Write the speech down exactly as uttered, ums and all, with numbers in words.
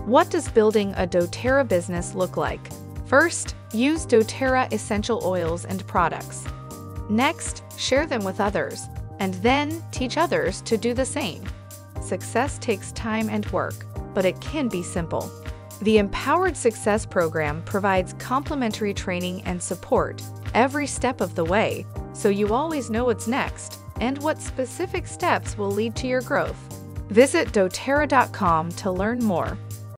What does building a doTERRA business look like? First, use doTERRA essential oils and products. Next, share them with others, and then teach others to do the same. Success takes time and work, but it can be simple. The Empowered Success Program provides complimentary training and support every step of the way, so you always know what's next and what specific steps will lead to your growth. Visit doterra dot com to learn more.